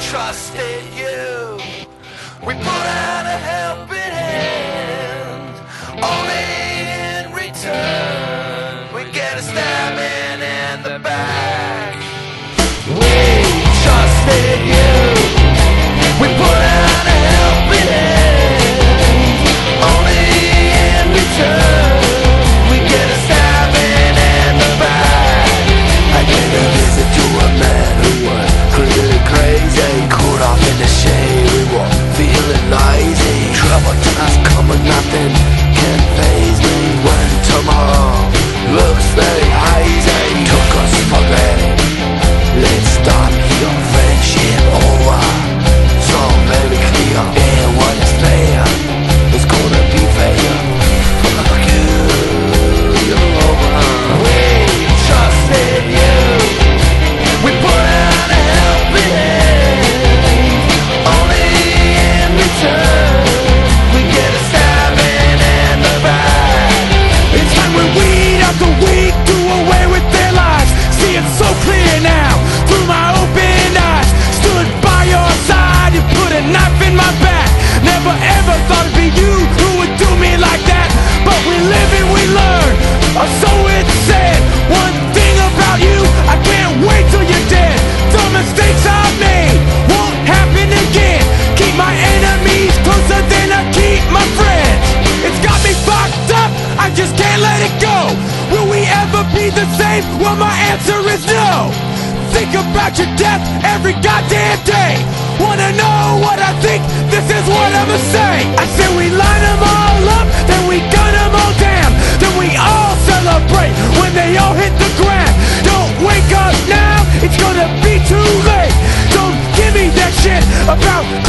trusted you. We put out a helping hand, only in return we get a stabbing in the back. We trusted you. We put out a helping hand, only in return we get a stabbing in the back. I gave a visit to a man who was clearly crazy, caught off in the shade. We were feeling lazy. Troubled times coming, nothing can faze me. When tomorrow looks very hazy, took us for granted. Let's start here, friendship over. So very clear, and what is fair is gonna be fair. Fuck you, you're over. We trusted you. We put out a helping hand, only in return we get a stabbing in the back. It's time we weed out the weak, do away with their lies. See it so clear now, through my open eyes. Stood by your side, you put a knife in my back. Never ever thought it'd be you who would do me like that. But we live and we learn, or so it's said. One thing about you, I can't wait till you're dead. The mistakes I've made won't happen again. Keep my enemies closer than I keep my friends. It's got me fucked up, I just can't let it go. Will we ever be the same? Well, my answer is no. Think about your death every goddamn day. Wanna know what I think? This is what I'ma say. I said we line them all up, then we gun them all down. Then we all celebrate when they all hit the ground. Don't wake up now, it's gonna be too late. Don't give me that shit about